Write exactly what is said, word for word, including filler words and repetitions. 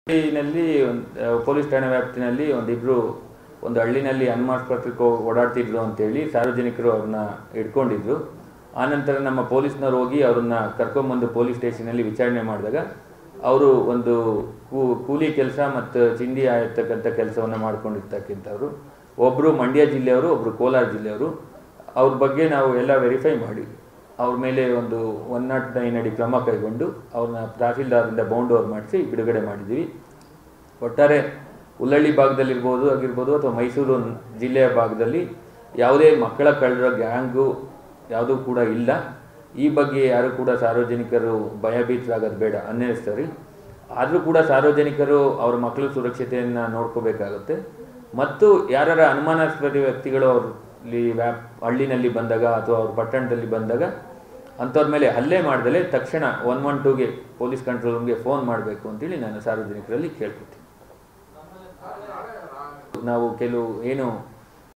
ನಲ್ಲಿ ಪೊಲೀಸ್ ಠಾಣೆ ವ್ಯಾಪ್ತಿನಲ್ಲಿ ಒಂದಿಬ್ರು ಒಂದು ಹಳ್ಳಿನಲ್ಲಿ ಅನುಮಾನಾಸ್ಪದಕ್ಕೆ ಓಡಾಡ್ತಿದ್ರು ಅಂತೇಳಿ ಸಾರ್ವಜನಿಕರು ಅವ್ರನ್ನ ಹಿಡ್ಕೊಂಡಿದ್ರು. ಆನಂತರ ನಮ್ಮ ಪೊಲೀಸ್ನವ್ರು ಹೋಗಿ ಅವ್ರನ್ನ ಕರ್ಕೊಂಬಂದು ಪೊಲೀಸ್ ಸ್ಟೇಷನಲ್ಲಿ ವಿಚಾರಣೆ ಮಾಡಿದಾಗ ಅವರು ಒಂದು ಕೂಲಿ ಕೆಲಸ ಮತ್ತು ಚಿಂದಿ ಆಯತಕ್ಕಂಥ ಕೆಲಸವನ್ನು ಮಾಡ್ಕೊಂಡಿರ್ತಕ್ಕಂಥವ್ರು. ಒಬ್ಬರು ಮಂಡ್ಯ ಜಿಲ್ಲೆಯವರು, ಒಬ್ಬರು ಕೋಲಾರ ಜಿಲ್ಲೆಯವರು. ಅವ್ರ ಬಗ್ಗೆ ನಾವು ಎಲ್ಲ ವೆರಿಫೈ ಮಾಡಿ ಅವ್ರ ಮೇಲೆ ಒಂದು ಒನ್ ನಾಟ್ ನೈನ್ ಅಡಿ ಕ್ರಮ ಕೈಗೊಂಡು ಅವ್ರನ್ನ ತಹಸೀಲ್ದಾರಿಂದ ಬೌಂಡ್ ಓವರ್ ಮಾಡಿಸಿ ಬಿಡುಗಡೆ ಮಾಡಿದ್ದೀವಿ. ಒಟ್ಟಾರೆ ಹುಲ್ಲಳ್ಳಿ ಭಾಗದಲ್ಲಿರ್ಬೋದು ಆಗಿರ್ಬೋದು ಅಥವಾ ಮೈಸೂರು ಜಿಲ್ಲೆಯ ಭಾಗದಲ್ಲಿ ಯಾವುದೇ ಮಕ್ಕಳ ಕಳ್ಳರ ಗ್ಯಾಂಗು ಯಾವುದೂ ಕೂಡ ಇಲ್ಲ. ಈ ಬಗ್ಗೆ ಯಾರು ಕೂಡ ಸಾರ್ವಜನಿಕರು ಭಯಭೀತರಾಗೋದು ಬೇಡ ಅನ್ನಿಸ್ತಾರೆ. ಆದರೂ ಕೂಡ ಸಾರ್ವಜನಿಕರು ಅವ್ರ ಮಕ್ಕಳ ಸುರಕ್ಷತೆಯನ್ನು ನೋಡ್ಕೋಬೇಕಾಗುತ್ತೆ. ಮತ್ತು ಯಾರ ಅನುಮಾನಾಸ್ಪದ ವ್ಯಕ್ತಿಗಳು ಅವ್ರಲ್ಲಿ ವ್ಯಾಪ್ ಹಳ್ಳಿನಲ್ಲಿ ಬಂದಾಗ ಅಥವಾ ಅವ್ರ ಪಟ್ಟಣದಲ್ಲಿ ಬಂದಾಗ ಅಂಥವ್ರ ಮೇಲೆ ಹಲ್ಲೆ ಮಾಡಿದಲೇ ತಕ್ಷಣ ಒನ್ ಒನ್ ಟೂಗೆ ಪೊಲೀಸ್ ಕಂಟ್ರೋಲ್ ರೂಮ್ಗೆ ಫೋನ್ ಮಾಡಬೇಕು ಅಂತೇಳಿ ನಾನು ಸಾರ್ವಜನಿಕರಲ್ಲಿ ಕೇಳ್ಕೊತೀನಿ. ನಾವು ಕೆಲವು ಏನು